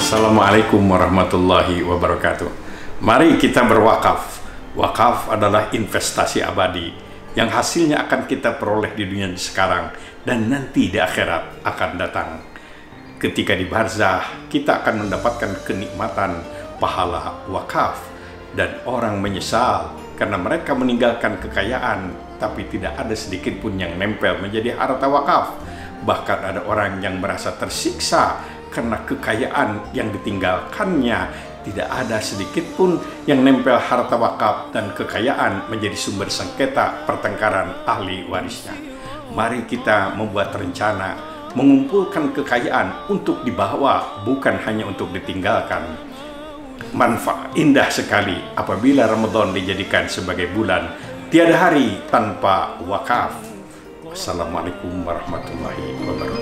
Assalamualaikum warahmatullahi wabarakatuh. Mari kita berwakaf. Wakaf adalah investasi abadi yang hasilnya akan kita peroleh di dunia sekarang dan nanti di akhirat akan datang. Ketika di barzah, kita akan mendapatkan kenikmatan pahala wakaf, dan orang menyesal karena mereka meninggalkan kekayaan tapi tidak ada sedikit pun yang nempel menjadi harta wakaf. Bahkan ada orang yang merasa tersiksa karena kekayaan yang ditinggalkannya tidak ada sedikit pun yang nempel harta wakaf, dan kekayaan menjadi sumber sengketa pertengkaran ahli warisnya. Mari kita membuat rencana mengumpulkan kekayaan untuk dibawa, bukan hanya untuk ditinggalkan. Manfaat indah sekali apabila Ramadan dijadikan sebagai bulan tiada hari tanpa wakaf. Assalamualaikum warahmatullahi wabarakatuh.